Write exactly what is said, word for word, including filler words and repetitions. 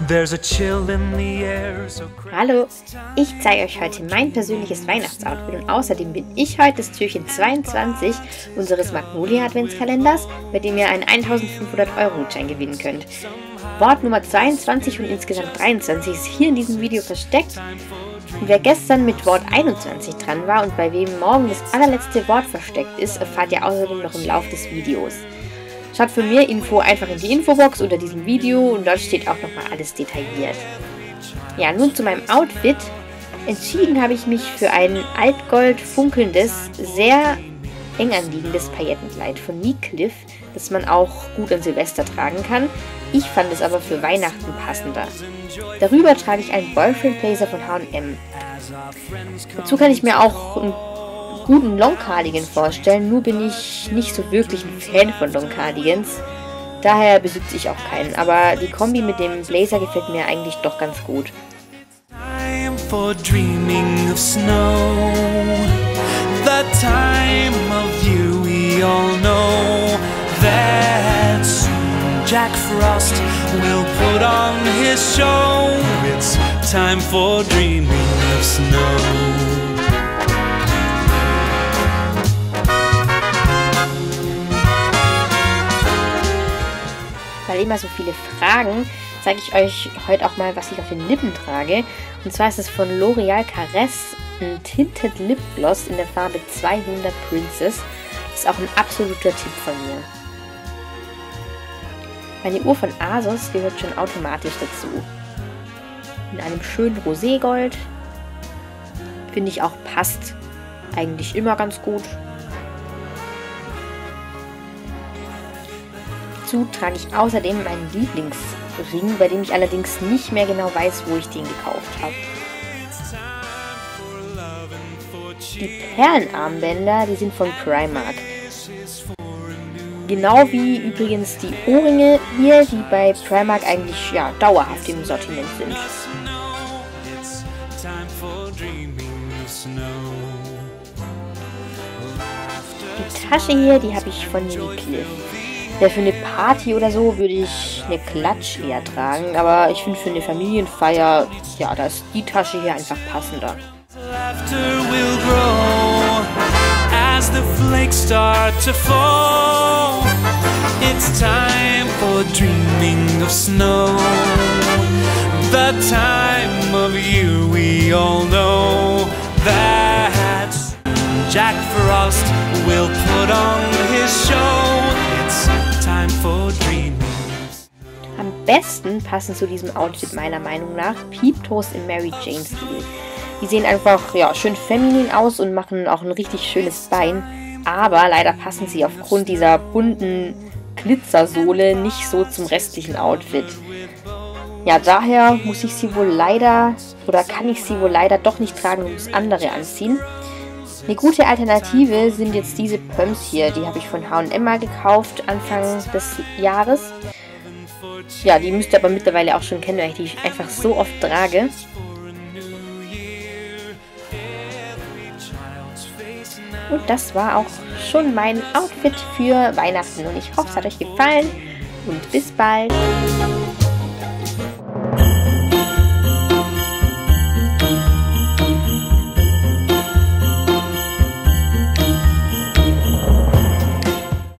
Hallo, ich zeige euch heute mein persönliches Weihnachtsoutfit und außerdem bin ich heute das Türchen zweiundzwanzig unseres Magnolia Adventskalenders, bei dem ihr einen eintausendfünfhundert Euro Gutschein gewinnen könnt. Wort Nummer zweiundzwanzig und insgesamt dreiundzwanzig ist hier in diesem Video versteckt. Und wer gestern mit Wort einundzwanzig dran war und bei wem morgen das allerletzte Wort versteckt ist, erfahrt ihr außerdem noch im Lauf des Videos. Schaut für mehr Info einfach in die Infobox unter diesem Video und dort steht auch nochmal alles detailliert. Ja, nun zu meinem Outfit. Entschieden habe ich mich für ein altgold funkelndes, sehr eng anliegendes Paillettenkleid von Neecliff, das man auch gut an Silvester tragen kann. Ich fand es aber für Weihnachten passender. Darüber trage ich einen Boyfriend Blazer von H und M. Dazu kann ich mir auch einen guten Long Cardigan vorstellen, nur bin ich nicht so wirklich ein Fan von Long Cardigans. Daher besitze ich auch keinen, aber die Kombi mit dem Blazer gefällt mir eigentlich doch ganz gut. Time for dreaming of snow. The time of year we all know that soon Jack Frost will put on his show. It's time for dreaming of snow. Weil immer so viele Fragen, zeige ich euch heute auch mal, was ich auf den Lippen trage. Und zwar ist es von L'Oreal Caresse ein Tinted Lip Gloss in der Farbe zweihundert Princess. Das ist auch ein absoluter Tipp von mir. Meine Uhr von ASOS gehört schon automatisch dazu. In einem schönen Roségold. Finde ich auch passt eigentlich immer ganz gut. Dazu trage ich außerdem meinen Lieblingsring, bei dem ich allerdings nicht mehr genau weiß, wo ich den gekauft habe. Die Perlenarmbänder, die sind von Primark. Genau wie übrigens die Ohrringe hier, die bei Primark eigentlich ja, dauerhaft im Sortiment sind. Die Tasche hier, die habe ich von Neecliff. Ja, für eine Party oder so würde ich eine Klatsch eher tragen, aber ich finde für eine Familienfeier, ja, da ist die Tasche hier einfach passender. Jack Frost will put on his show. It's time for dreaming. Am besten passen zu diesem Outfit meiner Meinung nach Peep-Toes im Mary Jane Stil. Die sehen einfach ja, schön feminin aus und machen auch ein richtig schönes Bein. Aber leider passen sie aufgrund dieser bunten Glitzersohle nicht so zum restlichen Outfit. Ja, daher muss ich sie wohl leider, oder kann ich sie wohl leider doch nicht tragen und muss andere anziehen. Eine gute Alternative sind jetzt diese Pumps hier, die habe ich von H und M mal gekauft, Anfang des Jahres. Ja, die müsst ihr aber mittlerweile auch schon kennen, weil ich die einfach so oft trage. Und das war auch schon mein Outfit für Weihnachten und ich hoffe, es hat euch gefallen und bis bald!